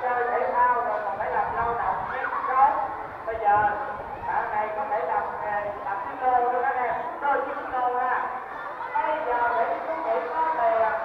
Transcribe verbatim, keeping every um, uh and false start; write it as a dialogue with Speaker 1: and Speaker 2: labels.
Speaker 1: chơi thể thao rồi còn phải làm lao động mấy số. Bây giờ bạn này có thể làm nghề làm piano nữa các em, chơi piano ha. Bây giờ để quý vị có tiền